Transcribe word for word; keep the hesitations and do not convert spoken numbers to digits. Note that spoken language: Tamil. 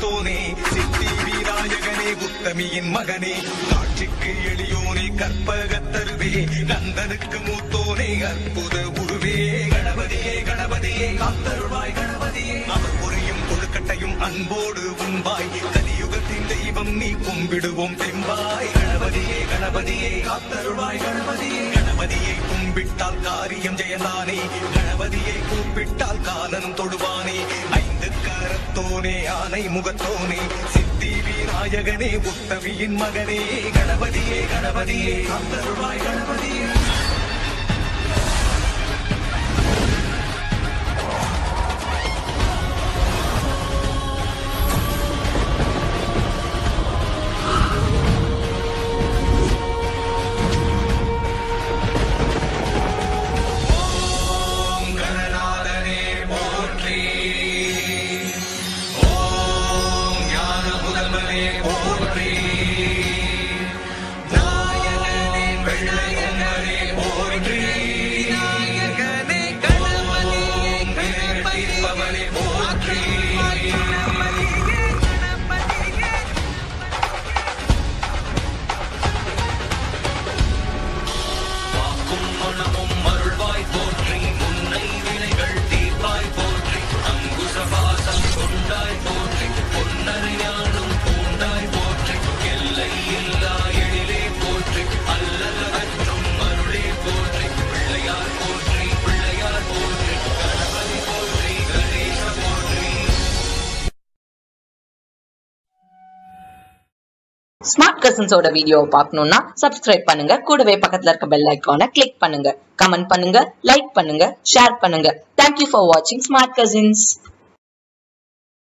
மூத்தோனே சித்தி விநாயகனே உத்தமியின் மகனே காட்சிக்கு எளியோனே கற்பகத்தருவே கந்தனுக்கு மூத்தோனே அற்புத உருவே கணபதியே கணபதியே காத்தருள்வாய் கணபதியே அவர் புரியும் கொழுக்கட்டையும் அன்போடு உண்பாய் கலியுகத்தின் தெய்வம் நீ கும்பிடுவோம் தெம்பாய் கணபதியே கணபதியே காத்தருள்வாய் கணபதியே கணபதியை கும்பிட்டால் காரியம் ஜெயதானே கணபதியை கூப்பிட்டால் காலனும் தொடுவானே ஐந்து கரத்தோனே ஆனை முகத்தோனே சித்தி விநாயகனே உத்தமியின் மகனே கணபதியே கணபதியே காத்தருள்வாய் கணபதியே ஸ்மார்ட் கசின்ஸோட வீடியோ பார்க்கணும்னா சப்ஸ்கிரைப் பண்ணுங்க, கூடவே பக்கத்துல இருக்க பெல் ஐகானை கிளிக் பண்ணுங்க, கமெண்ட் பண்ணுங்க, லைக் பண்ணுங்க, ஷேர் பண்ணுங்க. Thank you for watching Smart Cousins.